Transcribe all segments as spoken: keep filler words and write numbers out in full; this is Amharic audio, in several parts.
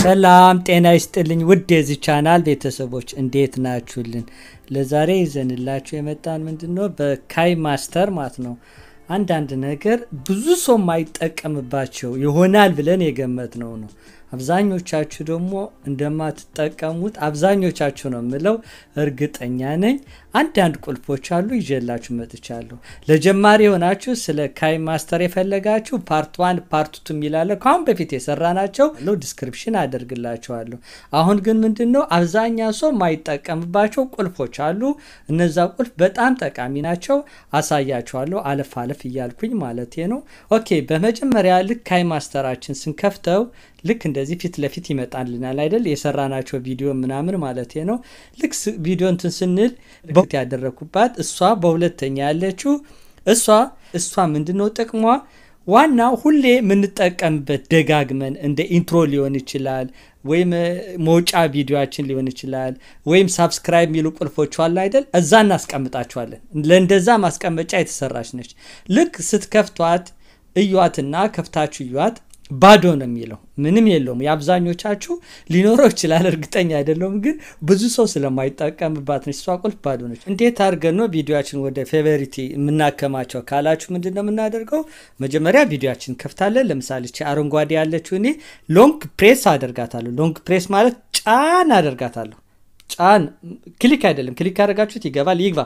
ሰላም ጤና ይስጥልኝ ውድ የዚህ ቻናል ቤተሰቦች እንዴት ናችሁልን? ለዛሬ ይዘንላችሁ የመጣን ምንድነው በካይ ማስተር ማለት ነው አንድ አንድ ነገር ብዙ ሰው ማይጠቀምባቸው ይሆናል ብለን የገመትነው ነው። አብዛኞቻችሁ ደግሞ እንደማትጠቀሙት አብዛኞቻችሁ ነው ምለው እርግጠኛ ነኝ። አንድ አንድ ቁልፎች አሉ ይዤላችሁ መጥቻለሁ። ለጀማሪ ሆናችሁ ስለ ካይ ማስተር የፈለጋችሁ ፓርት ዋን ፓርት ቱ ሚላለ ካሁን በፊት የሰራናቸው ሎ ዲስክሪፕሽን አደርግላችኋለሁ። አሁን ግን ምንድነው አብዛኛው ሰው ማይጠቀምባቸው ቁልፎች አሉ። እነዛ ቁልፍ በጣም ጠቃሚ ናቸው። አሳያችኋለሁ አለፍ አለፍ ይያልኩኝ ማለት ነው። ኦኬ በመጀመሪያ ልክ ካይ ማስተራችን ስንከፍተው ልክ እንደዚህ ፊት ለፊት ይመጣልናል አይደል? የሰራናቸው ቪዲዮ ምናምን ማለት ነው። ልክ ቪዲዮ እንትን ስንል በሁለት ያደረኩባት እሷ በሁለተኛ ያለችው እሷ እሷ ምንድነው ጥቅሟ? ዋናው ሁሌ ምንጠቀምበት ደጋግመን እንደ ኢንትሮ ሊሆን ይችላል ወይም መውጫ ቪዲዮአችን ሊሆን ይችላል ወይም ሰብስክራይብ ሚሉ ቁልፎች አሉ አይደል? እዛ እናስቀምጣቸዋለን። ለእንደዛ ማስቀመጫ የተሰራች ነች። ልክ ስትከፍቷት እዩዋትና ከፍታችሁ እዩዋት ባዶ ነው የሚለው ምንም የለውም። ያብዛኞቻችሁ ሊኖረው ይችላል እርግጠኛ አይደለም ግን ብዙ ሰው ስለማይጠቀምባት ነው እሷ ቁልፍ ባዶ ነች። እንዴት አድርገን ነው ቪዲዮአችን ወደ ፌቨሪቲ ምናከማቸው ካላችሁ ምንድነው የምናደርገው? መጀመሪያ ቪዲዮአችን ከፍታለን። ለምሳሌ እቺ አረንጓዴ ያለችው እኔ ሎንግ ፕሬስ አደርጋታለሁ። ሎንግ ፕሬስ ማለት ጫን አደርጋታለሁ። ጫን ክሊክ አይደለም፣ ክሊክ አደርጋችሁት ይገባል ይግባ።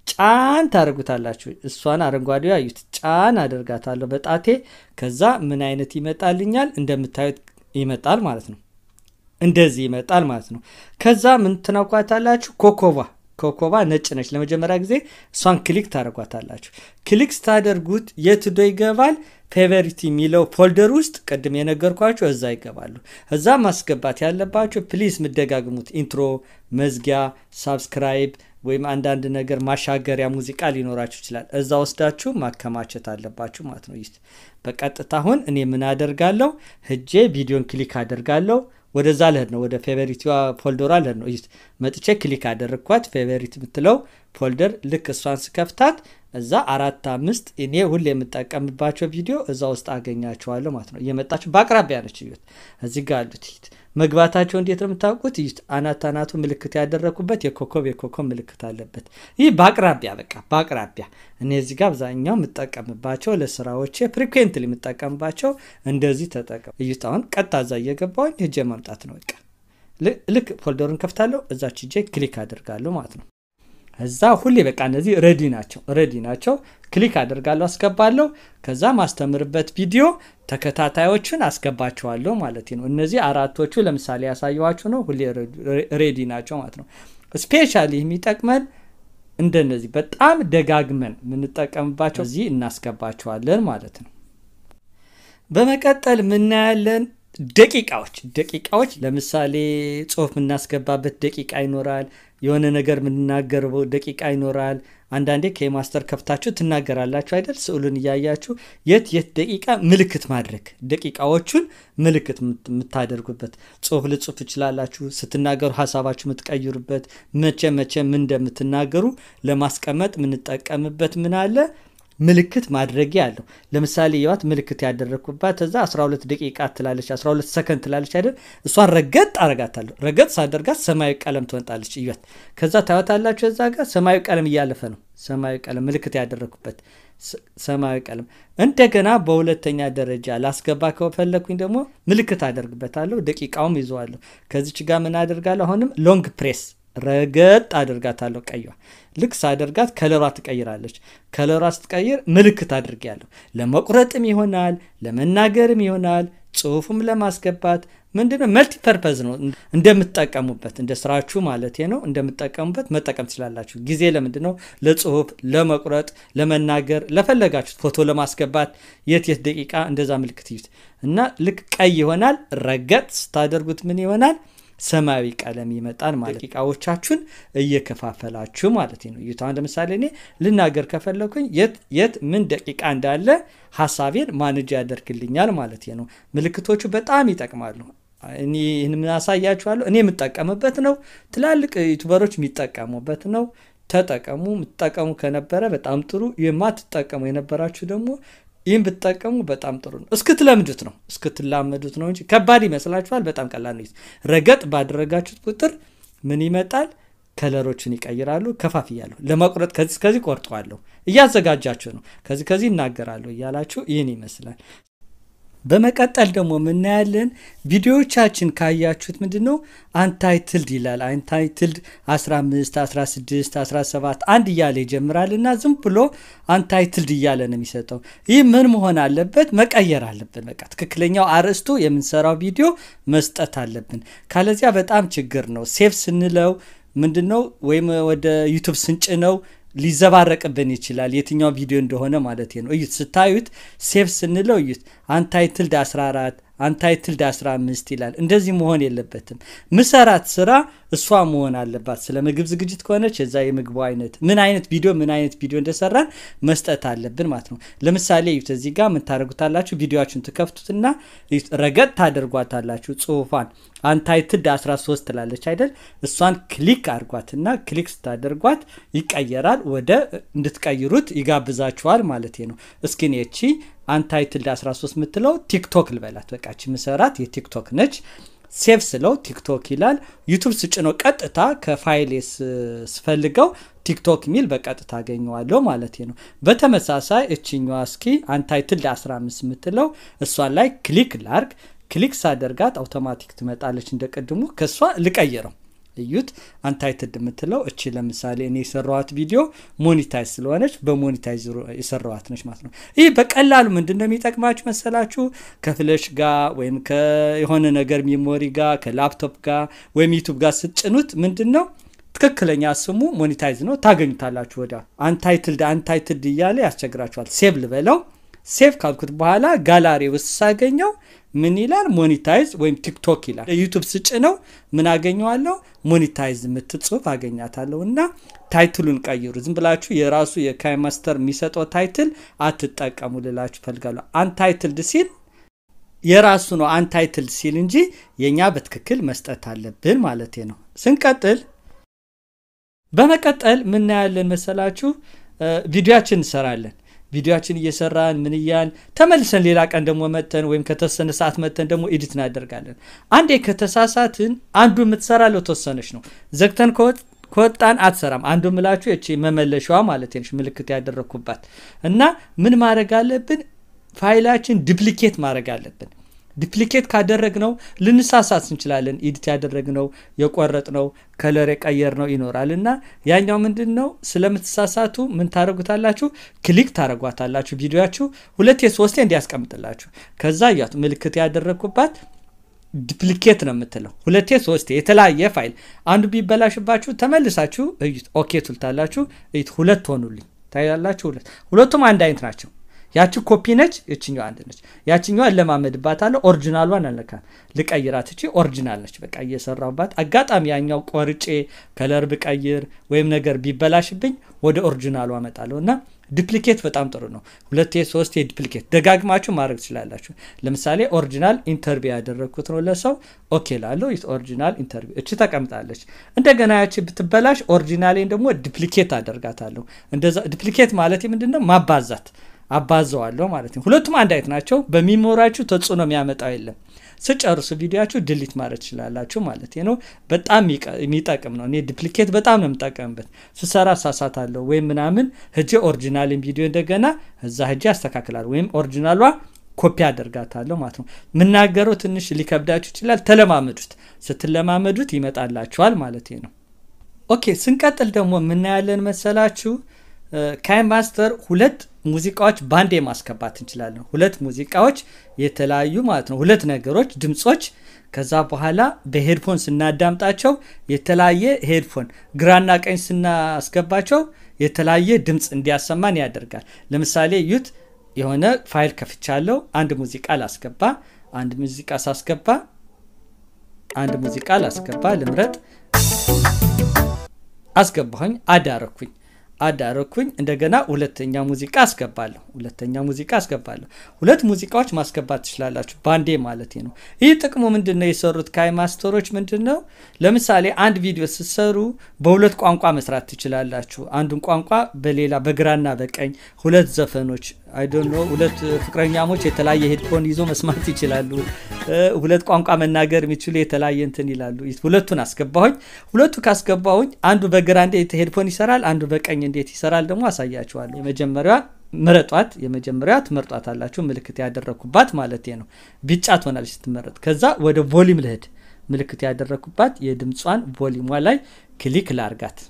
ጫን ታደርጉታላችሁ። እሷን አረንጓዴው አዩት ጫን አደርጋታለሁ በጣቴ። ከዛ ምን አይነት ይመጣልኛል? እንደምታዩት ይመጣል ማለት ነው። እንደዚህ ይመጣል ማለት ነው። ከዛ ምን ትነኳታላችሁ? ኮኮባ ኮኮባ ነጭ ነች። ለመጀመሪያ ጊዜ እሷን ክሊክ ታደርጓታላችሁ። ክሊክ ስታደርጉት የት ዶ ይገባል? ፌቨሪቲ ሚለው ፎልደር ውስጥ ቀድም የነገርኳችሁ እዛ ይገባሉ። እዛ ማስገባት ያለባችሁ ፕሊዝ ምደጋግሙት ኢንትሮ፣ መዝጊያ፣ ሰብስክራይብ ወይም አንድ አንድ ነገር ማሻገሪያ ሙዚቃ ሊኖራችሁ ይችላል። እዛ ወስዳችሁ ማከማቸት አለባችሁ ማለት ነው። ይስ በቀጥታ አሁን እኔ ምን አደርጋለሁ? ሄጄ ቪዲዮን ክሊክ አደርጋለሁ። ወደዛ ለሄድ ነው ወደ ፌቨሪቲዋ ፎልደሯ ለሄድ ነው። ይስ መጥቼ ክሊክ አደረኳት ፌቨሪቲ ምትለው ፎልደር። ልክ እሷን ስከፍታት እዛ አራት አምስት እኔ ሁሌ የምጠቀምባቸው ቪዲዮ እዛ ውስጥ አገኛቸዋለሁ ማለት ነው። እየመጣችሁ በአቅራቢያ ነች ይዩት። እዚህ ጋር አሉት ይት መግባታቸው እንዴት ነው የምታውቁት? ይት አናት አናቱ ምልክት ያደረኩበት የኮኮብ የኮኮብ ምልክት አለበት። ይህ በአቅራቢያ በቃ በአቅራቢያ እኔ እዚህ ጋር አብዛኛው የምጠቀምባቸው ለስራዎቼ ፍሪኩዌንትሊ የምጠቀምባቸው እንደዚህ ተጠቀም። ይት አሁን ቀጥታ እዛ እየገባሁኝ ሄጄ ማምጣት ነው በቃ። ልክ ፎልደሩን ከፍታለሁ እዛች ሄጄ ክሊክ አደርጋለሁ ማለት ነው። እዛ ሁሌ በቃ እነዚህ ሬዲ ናቸው ሬዲ ናቸው። ክሊክ አደርጋለሁ አስገባለሁ። ከዛ ማስተምርበት ቪዲዮ ተከታታዮችን አስገባቸዋለሁ ማለት ነው። እነዚህ አራቶቹ ለምሳሌ ያሳየዋችሁ ነው። ሁሌ ሬዲ ናቸው ማለት ነው። ስፔሻሊ የሚጠቅመን እንደነዚህ በጣም ደጋግመን ምንጠቀምባቸው እዚህ እናስገባቸዋለን ማለት ነው። በመቀጠል ምን ያለን ደቂቃዎች ደቂቃዎች ለምሳሌ ጽሁፍ ምናስገባበት ደቂቃ ይኖራል። የሆነ ነገር ምንናገረው ደቂቃ ይኖራል። አንዳንዴ ከማስተር ከፍታችሁ ትናገራላችሁ አይደል? ስዕሉን ያያያችሁ የት የት ደቂቃ ምልክት ማድረግ ደቂቃዎቹን ምልክት ምታደርጉበት ጽሁፍ ልጽፉ ይችላልላችሁ። ስትናገሩ ሐሳባችሁ ምትቀይሩበት መቼ መቼ ምን እንደምትናገሩ ለማስቀመጥ ምንጠቀምበት ምን አለ ምልክት ማድረጊያ አለው። ለምሳሌ ያዋት ምልክት ያደረኩባት እዛ አስራ ሁለት ደቂቃ ትላለች አስራ ሁለት ሰከንድ ትላለች አይደል? እሷን ረገጥ አረጋታለሁ። ረገጥ ሳደርጋት ሰማያዊ ቀለም ትወጣለች ይያት። ከዛ ታዩታላችሁ እዛ ጋር ሰማያዊ ቀለም እያለፈ ነው። ሰማያዊ ቀለም ምልክት ያደረኩበት ሰማያዊ ቀለም። እንደገና በሁለተኛ ደረጃ ላስገባ ከፈለኩኝ ደግሞ ምልክት አደርግበታለሁ። ደቂቃውም ይዘዋለሁ። ከዚች ጋር ምን አደርጋለሁ? አሁንም ሎንግ ፕሬስ ረገጥ አደርጋታለሁ። ቀይዋ ልክ ሳደርጋት ከለሯ ትቀይራለች። ከለሯ ስትቀይር ምልክት አድርጊያለሁ። ለመቁረጥም ይሆናል ለመናገርም ይሆናል ጽሁፍም ለማስገባት ምንድነው መልቲ ፐርፐዝ ነው። እንደምትጠቀሙበት እንደ ስራችሁ ማለት ነው እንደምትጠቀሙበት መጠቀም ትችላላችሁ። ጊዜ ለምንድነው ለጽሁፍ ለመቁረጥ ለመናገር ለፈለጋችሁ ፎቶ ለማስገባት የት የት ደቂቃ እንደዛ ምልክት ይዩት እና ልክ ቀይ ይሆናል። ረገጥ ስታደርጉት ምን ይሆናል? ሰማያዊ ቀለም ይመጣል ማለት ደቂቃዎቻችሁን እየከፋፈላችሁ ማለት ነው። ይታን ለምሳሌ እኔ ልናገር ከፈለኩኝ የት የት ምን ደቂቃ እንዳለ ሐሳቤን ማኔጅ ያደርግልኛል ማለት ነው። ምልክቶቹ በጣም ይጠቅማሉ። እኔ እኔ ማሳያችኋለሁ እኔ የምጠቀምበት ነው። ትላልቅ ዩቲዩበሮች የሚጠቀሙበት ነው። ተጠቀሙ። የምትጠቀሙ ከነበረ በጣም ጥሩ። የማትጠቀሙ የነበራችሁ ደግሞ ይህን ብትጠቀሙ በጣም ጥሩ ነው። እስክትለምዱት ነው እስክትላመዱት ነው እንጂ ከባድ ይመስላችኋል። በጣም ቀላል ነው። ረገጥ ባደረጋችሁት ቁጥር ምን ይመጣል? ከለሮችን ይቀይራሉ። ከፋፍያለሁ ለማቁረጥ ከዚህ ከዚህ ቆርጠዋለሁ እያዘጋጃችሁ ነው። ከዚህ ከዚህ እናገራለሁ እያላችሁ ይህን ይመስላል። በመቀጠል ደግሞ ምን ያለን ቪዲዮዎቻችን ካያችሁት ምንድነው አንታይትልድ ይላል። አንታይትልድ አስራ አምስት አስራ ስድስት አስራ ሰባት አንድ እያለ ይጀምራልና ዝም ብሎ አንታይትልድ እያለ ነው የሚሰጠው። ይህ ምን መሆን አለበት? መቀየር አለብን። በቃ ትክክለኛው አርዕስቱ የምንሰራው ቪዲዮ መስጠት አለብን። ካለዚያ በጣም ችግር ነው። ሴቭ ስንለው ምንድነው ወይም ወደ ዩቲዩብ ስንጭነው ሊዘባረቅብን ይችላል የትኛው ቪዲዮ እንደሆነ ማለት ነው። እዩት ስታዩት ሴቭ ስንለው እዩት አንታይትልድ አስራ አራት አንታይትልድ አስራ አምስት ይላል። እንደዚህ መሆን የለበትም። ምሰራት ስራ እሷ መሆን አለባት። ስለ ምግብ ዝግጅት ከሆነች እዛ የምግቡ አይነት ምን አይነት ቪዲዮ ምን አይነት ቪዲዮ እንደሰራን መስጠት አለብን ማለት ነው። ለምሳሌ እዩት እዚህ ጋር ምን ታደርጉታላችሁ? ቪዲዮአችሁን ትከፍቱትና ረገጥ ታደርጓታላችሁ። ጽሁፋን አንታይትልድ አስራ ሶስት ትላለች አይደል? እሷን ክሊክ አድርጓትና ክሊክ ስታደርጓት ይቀየራል። ወደ እንድትቀይሩት ይጋብዛችኋል ማለት ነው። እስኪ እቺ አንታይትልድ አስራ ሶስት ምትለው ቲክቶክ ልበላት። በቃች ምሰራት የቲክቶክ ነች። ሴቭ ስለው ቲክቶክ ይላል። ዩቲዩብ ስጭነው ቀጥታ ከፋይሌስ ስፈልገው ቲክቶክ ሚል በቀጥታ አገኘዋለሁ ማለት ነው። በተመሳሳይ እቺኛዋ እስኪ አንታይትልድ አስራ አምስት ምትለው እሷን ላይ ክሊክ ላርግ። ክሊክ ሳደርጋት አውቶማቲክ ትመጣለች እንደቀድሙ። ከሷ ልቀይረው እዩት አንታይትልድ ምትለው እቺ ለምሳሌ እኔ የሰራዋት ቪዲዮ ሞኔታይዝ ስለሆነች በሞኔታይዝ የሰራዋት ነች ማለት ነው። ይሄ በቀላሉ ምንድነው የሚጠቅማችሁ መሰላችሁ? ከፍለሽ ጋር ወይም ከሆነ ነገር ሜሞሪ ጋር ከላፕቶፕ ጋር ወይም ዩቲዩብ ጋር ስትጭኑት ምንድነው ትክክለኛ ስሙ ሞኔታይዝ ነው ታገኙታላችሁ። ወዲያ አንታይትልድ አንታይትልድ እያለ ያስቸግራችኋል። ሴቭ ልበለው። ሴቭ ካልኩት በኋላ ጋላሪ ውስጥ ሳገኘው ምን ይላል? ሞኔታይዝ ወይም ቲክቶክ ይላል። ዩቲዩብ ስጭነው ምን አገኘዋለሁ? ሞኔታይዝ ምትጽፍ አገኛታለሁና ታይትሉን ቀይሩ። ዝም ብላችሁ የራሱ የካይማስተር የሚሰጠው ታይትል አትጠቀሙ ልላችሁ ፈልጋለሁ። አንታይትልድ ሲል የራሱ ነው አንታይትልድ ሲል እንጂ የኛ በትክክል መስጠት አለብን ማለት ነው። ስንቀጥል በመቀጠል ምን ያያለን መሰላችሁ? ቪዲዮአችን እንሰራለን። ቪዲዮአችን እየሰራን ምን ይያን ተመልሰን ሌላ ቀን ደሞ መተን ወይም ከተሰነ ሰዓት መተን ደሞ ኤዲት እናደርጋለን። አንዴ ከተሳሳትን አንዱ ምትሰራለው ተወሰነች ነው። ዘግተን ከወጣን አትሰራም። አንዱ ምላችሁ እቺ መመለሻዋ ማለት ነው ምልክት ያደረኩባት እና ምን ማድረግ አለብን? ፋይላችን ዱፕሊኬት ማድረግ አለብን። ዱፕሊኬት ካደረግነው ልንሳሳት እንችላለን። ኤዲት ያደረግነው የቆረጥነው ከለር የቀየርነው ይኖራልና ያኛው ምንድነው ስለምትሳሳቱ ምን ታረጉታላችሁ? ክሊክ ታረጓታላችሁ። ቪዲዮአችሁ ሁለቴ ሶስቴ እንዲያስቀምጥላችሁ። ከዛ ያቱ ምልክት ያደረኩባት ዱፕሊኬት ነው የምትለው። ሁለቴ ሶስቴ የተለያየ ፋይል አንዱ ቢበላሽባችሁ ተመልሳችሁ እዩት ኦኬ ትልታላችሁ። እዩት ሁለት ሆኑልኝ ታያላችሁ። ሁለት ሁለቱም አንድ አይነት ናቸው። ያቺ ኮፒ ነች እቺኛው አንድ ነች። ያቺኛው ለማመድባታለሁ ኦሪጂናሏን አለካን ልቀይራት። እቺ ኦሪጂናል ነች። በቃ እየሰራውባት አጋጣሚ ያኛው ቆርጬ ከለር ብቀይር ወይም ነገር ቢበላሽብኝ ወደ ኦሪጂናሏ አመጣለሁና ዱፕሊኬት በጣም ጥሩ ነው። ሁለቴ ሶስቴ ዱፕሊኬት ደጋግማችሁ ማድረግ ትችላላችሁ። ለምሳሌ ኦሪጂናል ኢንተርቪው ያደረኩት ነው ለሰው ኦኬ ላለው ኢት ኦሪጂናል ኢንተርቪው እቺ ተቀምጣለች። እንደገና ያቺ ብትበላሽ ኦሪጂናሌን ደግሞ ዱፕሊኬት አደርጋታለሁ። እንደዛ ዱፕሊኬት ማለት ምንድነው? ማባዛት አባዛዋለሁ ማለት ነው። ሁለቱም አንድ አይነት ናቸው። በሚሞራችሁ ተጽዕኖ የሚያመጣው የለም። ስጨርሱ ቪዲዮአችሁ ዲሊት ማድረግ ትችላላችሁ ማለት ነው። በጣም የሚጠቅም ነው። እኔ ዱፕሊኬት በጣም ነው የምጠቀምበት። ስሰራ ሳሳታለሁ ወይም ምናምን ሄጄ ኦሪጂናልን ቪዲዮ እንደገና እዛ ሄጄ አስተካክላለሁ ወይም ኦሪጂናሏ ኮፒ አደርጋታለሁ ማለት ነው። ምናገረው ትንሽ ሊከብዳችሁ ይችላል። ተለማመዱት። ስትለማመዱት ይመጣላችኋል ማለት ነው። ኦኬ ስንቀጥል ደግሞ ምን ያያለን መሰላችሁ? ካይማስተር ሁለት ሙዚቃዎች ባንዴ ማስከባት እንችላለን። ሁለት ሙዚቃዎች የተለያዩ ማለት ነው። ሁለት ነገሮች ድምጾች ከዛ በኋላ በሄድፎን ስናዳምጣቸው የተለያየ ሄድፎን ግራና ቀኝ ስናስገባቸው የተለያየ ድምጽ እንዲያሰማን ያደርጋል። ለምሳሌ ዩት የሆነ ፋይል ከፍቻለሁ። አንድ ሙዚቃ ላስገባ። አንድ ሙዚቃ ሳስገባ አንድ ሙዚቃ ላስገባ ልምረጥ። አስገባሁኝ አዳረኩኝ አዳረኩኝ እንደገና ሁለተኛ ሙዚቃ አስገባለሁ። ሁለተኛ ሙዚቃ አስገባለሁ። ሁለት ሙዚቃዎች ማስገባት ትችላላችሁ ባንዴ ማለት ነው። ይህ ጥቅሙ ምንድነው? የሰሩት ካይማስተሮች ምንድነው? ለምሳሌ አንድ ቪዲዮ ሲሰሩ በሁለት ቋንቋ መስራት ትችላላችሁ። አንዱን ቋንቋ በሌላ በግራና በቀኝ ሁለት ዘፈኖች አይ ዶንት ኖ ሁለት ፍቅረኛሞች የተለያየ ሄድፎን ይዞ መስማት ይችላሉ ሁለት ቋንቋ መናገር የሚችሉ የተለያየ እንትን ይላሉ ሁለቱን አስገባሁኝ ሁለቱ ካስገባሁኝ አንዱ በግራ እንዴት ሄድፎን ይሰራል አንዱ በቀኝ እንዴት ይሰራል ደግሞ አሳያችኋለሁ የመጀመሪያው ምረጧት የመጀመሪያው ትመርጧታላችሁ ምልክት ያደረኩባት ማለት ነው ቢጫ ትሆናለች ስትመረጥ ከዛ ወደ ቮሊዩም ልሄድ ምልክት ያደረኩባት የድምጿን ቮሊዩም ላይ ክሊክ ላርጋት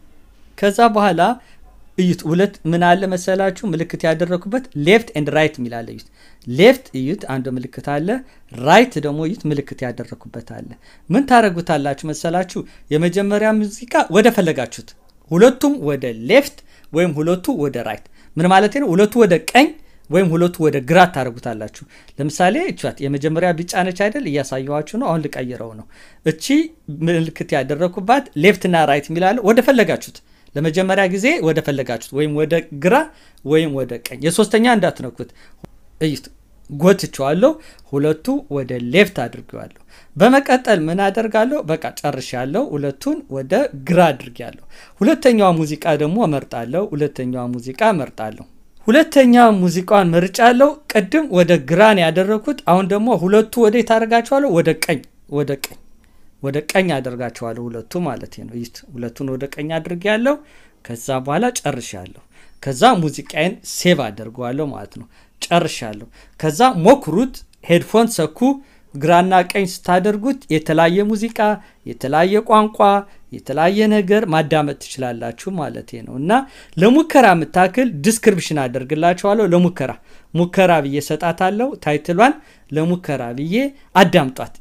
ከዛ በኋላ እዩት ሁለት ምን አለ መሰላችሁ ምልክት ያደረኩበት ሌፍት ኤንድ ራይት ሚላል እዩት ሌፍት እዩት አንዱ ምልክት አለ ራይት ደግሞ እዩት ምልክት ያደረኩበት አለ ምን ታረጉታላችሁ መሰላችሁ የመጀመሪያ ሙዚቃ ወደ ፈለጋችሁት ሁለቱም ወደ ሌፍት ወይም ሁለቱ ወደ ራይት ምን ማለት ነው ሁለቱ ወደ ቀኝ ወይም ሁለቱ ወደ ግራ ታረጉታላችሁ ለምሳሌ እቻት የመጀመሪያ ቢጫ ነች አይደል ያሳየዋችሁ ነው አሁን ልቀይረው ነው እቺ ምልክት ያደረኩባት ሌፍት እና ራይት ሚላል ወደ ፈለጋችሁት ለመጀመሪያ ጊዜ ወደ ፈለጋችሁት ወይም ወደ ግራ ወይም ወደ ቀኝ የሶስተኛ እንዳትነኩት እዩት ጎትቻለሁ ሁለቱ ወደ ሌፍት አድርገዋለሁ በመቀጠል ምን አደርጋለሁ በቃ ጨርሻለሁ ሁለቱን ወደ ግራ አድርጌያለሁ ሁለተኛው ሙዚቃ ደግሞ መርጣለሁ ሁለተኛው ሙዚቃ መርጣለሁ ሁለተኛው ሙዚቃን መርጫለሁ ቀድም ወደ ግራን ያደረኩት አሁን ደግሞ ሁለቱ ወደ ታርጋቸዋለሁ ወደ ቀኝ ወደ ቀኝ ወደ ቀኝ አደርጋቸዋለሁ ሁለቱ ማለት ነው ይት ሁለቱን ወደ ቀኝ አድርጌያለሁ ከዛ በኋላ ጨርሻለሁ ከዛ ሙዚቃዬን ሴቭ አደርጋለሁ ማለት ነው ጨርሻለሁ ከዛ ሞክሩት ሄድፎን ሰኩ ግራና ቀኝ ስታደርጉት የተለያየ ሙዚቃ የተለያየ ቋንቋ የተለያየ ነገር ማዳመጥ ትችላላችሁ ማለት ነውና ለሙከራ መታከል ዲስክሪፕሽን አደርግላችኋለሁ ለሙከራ ሙከራ በየሰጣታለሁ ታይትሏን ለሙከራ በየ አዳምጧት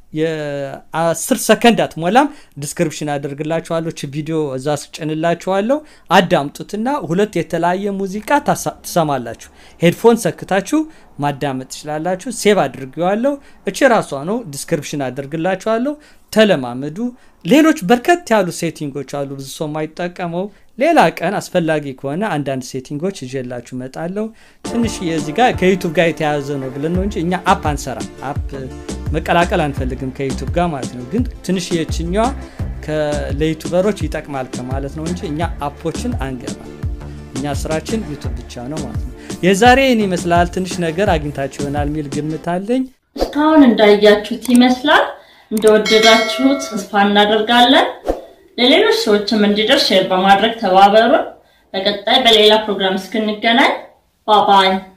የ10 ሰከንድ አትሞላም ዲስክሪፕሽን አደርግላችኋለሁ እቺ ቪዲዮ እዛ ስጨንላችኋለሁ አዳምጡትና ሁለት የተለያየ ሙዚቃ ተሰማላችሁ ሄድፎን ሰክታችሁ ማዳመጥ ትችላላችሁ ሴቭ አድርጌዋለሁ እቺ ራሷ ነው ዲስክሪፕሽን አደርግላችኋለሁ ተለማመዱ ሌሎች በርከት ያሉ ሴቲንጎች አሉ ብዙ ሰው ማይጠቀመው ሌላ ቀን አስፈላጊ ከሆነ አንዳንድ ሴቲንጎች ይዤላችሁ መጣለው ትንሽ የዚህ ጋር ከዩቲዩብ ጋር የተያዘ ነው ብለን ነው እንጂ እኛ አፕ አንሰራ አፕ መቀላቀል አንፈልግም ከዩቲዩብ ጋር ማለት ነው ግን ትንሽ የችኛዋ ከለዩቲዩበሮች ይጠቅማል ከማለት ነው እንጂ እኛ አፖችን አንገባ እኛ ስራችን ዩቲዩብ ብቻ ነው ማለት ነው የዛሬ እኔ መስላል ትንሽ ነገር አግኝታችሁ ይሆናል ሚል ግምት አለኝ እስካሁን እንዳያችሁት ይመስላል እንደወደዳችሁት ተስፋ እናደርጋለን ለሌሎች ሰዎችም እንዲደርስ ሼር በማድረግ ተባበሩ በቀጣይ በሌላ ፕሮግራም እስክንገናኝ ባይ ባይ